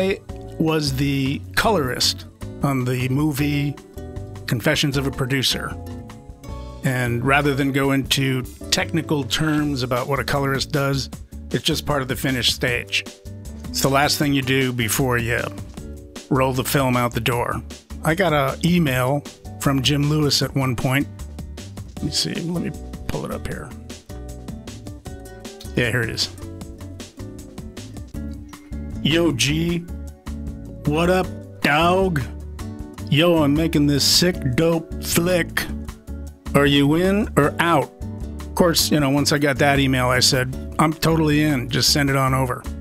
I was the colorist on the movie Confessions of a Producer. And rather than go into technical terms about what a colorist does, it's just part of the finished stage. It's the last thing you do before you roll the film out the door. I got an email from Jim Lewis at one point. Let me see. Let me pull it up here. Yeah, here it is. Yo, G. What up, dog? Yo, I'm making this sick, dope flick. Are you in or out? Of course, once I got that email, I said, I'm totally in. Just send it on over.